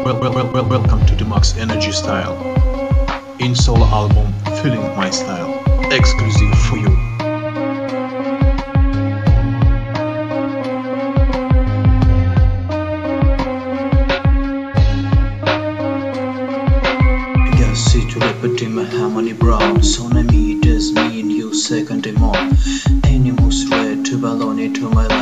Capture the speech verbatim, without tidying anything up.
well, well, well, well, welcome to Deluxe Energy Style. In solo album, Feeling My Style, exclusive for you. Repetim harmony brown, so I meet as me and you second more. Animals red to baloney to my